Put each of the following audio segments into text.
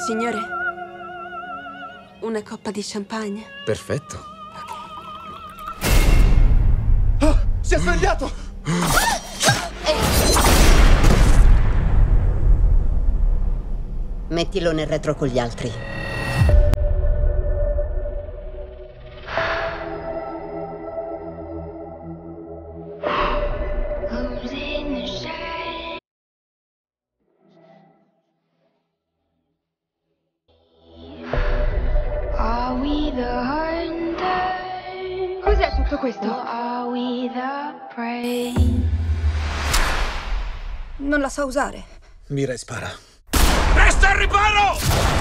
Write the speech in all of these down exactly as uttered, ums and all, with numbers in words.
Signore, una coppa di champagne. Perfetto. Ok. Oh, si è svegliato! Mettilo nel retro con gli altri. Cos'è tutto questo? Non la so usare. Mira e spara. Resta al riparo!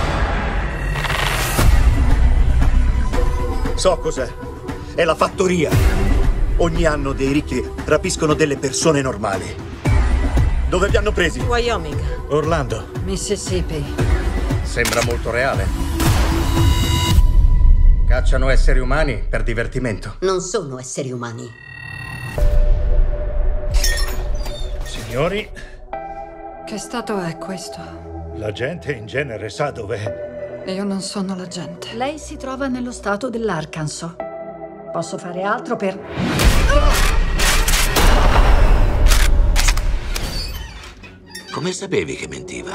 So cos'è. È la fattoria. Ogni anno dei ricchi rapiscono delle persone normali. Dove vi hanno presi? Wyoming. Orlando. Mississippi. Sembra molto reale. Cacciano esseri umani per divertimento. Non sono esseri umani. Signori, Che stato è questo? la gente in genere sa dov'è. Io non sono la gente. Lei si trova nello stato dell'Arkansas. Posso fare altro per... Come sapevi che mentiva?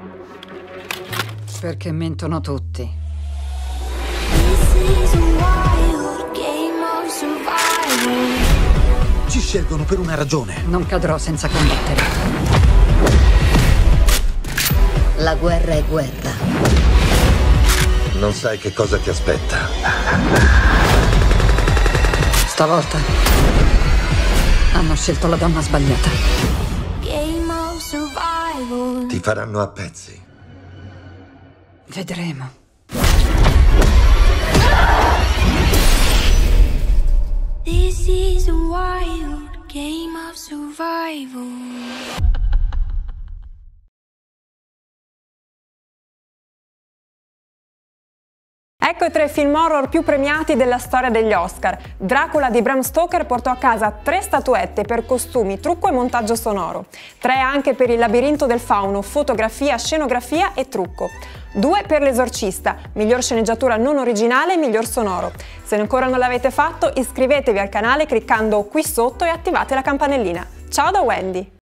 Perché mentono tutti. Ci scelgono per una ragione. Non cadrò senza combattere. La guerra è guerra. Non sai che cosa ti aspetta. Stavolta hanno scelto la donna sbagliata. Ti faranno a pezzi. Vedremo. This is a wild game of survival. Ecco i tre film horror più premiati della storia degli Oscar. Dracula di Bram Stoker portò a casa tre statuette per costumi, trucco e montaggio sonoro. Tre anche per Il labirinto del fauno, fotografia, scenografia e trucco. Due per L'Esorcista, miglior sceneggiatura non originale e miglior sonoro. Se ancora non l'avete fatto, iscrivetevi al canale cliccando qui sotto e attivate la campanellina. Ciao da Wendy!